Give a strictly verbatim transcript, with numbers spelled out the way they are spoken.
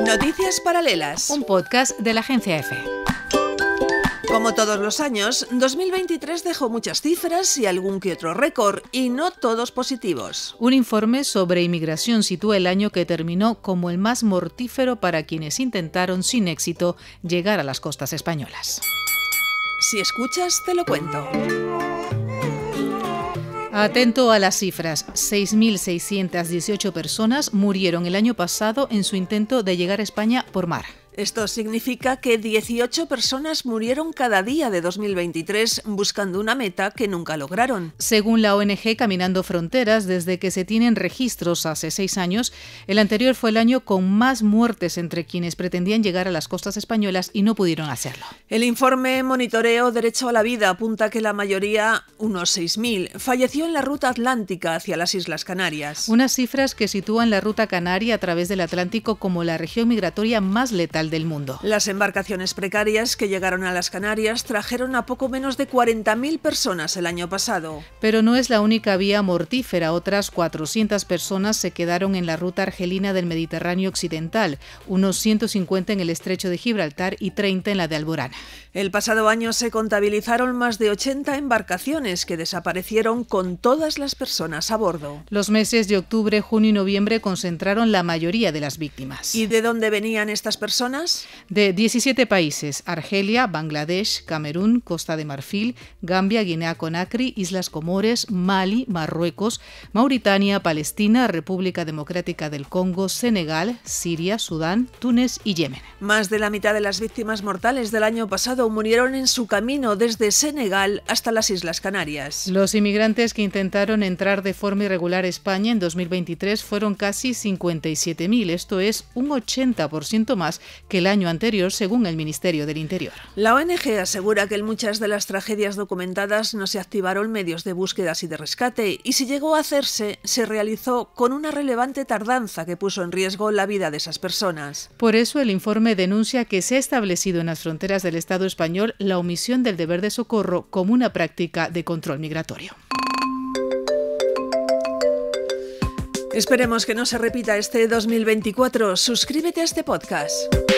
Noticias Paralelas. Un podcast de la agencia EFE. Como todos los años, dos mil veintitrés dejó muchas cifras y algún que otro récord, y no todos positivos. Un informe sobre inmigración sitúa el año que terminó como el más mortífero para quienes intentaron sin éxito llegar a las costas españolas. Si escuchas, te lo cuento. Atento a las cifras, seis mil seiscientas dieciocho personas murieron el año pasado en su intento de llegar a España por mar. Esto significa que dieciocho personas murieron cada día de dos mil veintitrés buscando una meta que nunca lograron. Según la O N G Caminando Fronteras, desde que se tienen registros hace seis años, el anterior fue el año con más muertes entre quienes pretendían llegar a las costas españolas y no pudieron hacerlo. El informe Monitoreo Derecho a la Vida apunta que la mayoría, unos seis mil, falleció en la ruta atlántica hacia las Islas Canarias. Unas cifras que sitúan la ruta canaria a través del Atlántico como la región migratoria más letal del mundo. Las embarcaciones precarias que llegaron a las Canarias trajeron a poco menos de cuarenta mil personas el año pasado. Pero no es la única vía mortífera. Otras cuatrocientas personas se quedaron en la ruta argelina del Mediterráneo occidental, unos ciento cincuenta en el estrecho de Gibraltar y treinta en la de Alborán. El pasado año se contabilizaron más de ochenta embarcaciones que desaparecieron con todas las personas a bordo. Los meses de octubre, junio y noviembre concentraron la mayoría de las víctimas. ¿Y de dónde venían estas personas? De diecisiete países: Argelia, Bangladesh, Camerún, Costa de Marfil, Gambia, Guinea-Conakry, Islas Comores, Mali, Marruecos, Mauritania, Palestina, República Democrática del Congo, Senegal, Siria, Sudán, Túnez y Yemen. Más de la mitad de las víctimas mortales del año pasado murieron en su camino desde Senegal hasta las Islas Canarias. Los inmigrantes que intentaron entrar de forma irregular a España en dos mil veintitrés fueron casi cincuenta y siete mil, esto es un ochenta por ciento más que el año anterior, según el Ministerio del Interior. La O N G asegura que en muchas de las tragedias documentadas no se activaron medios de búsquedas y de rescate, y si llegó a hacerse, se realizó con una relevante tardanza que puso en riesgo la vida de esas personas. Por eso el informe denuncia que se ha establecido en las fronteras del Estado español la omisión del deber de socorro como una práctica de control migratorio. Esperemos que no se repita este dos mil veinticuatro. Suscríbete a este podcast.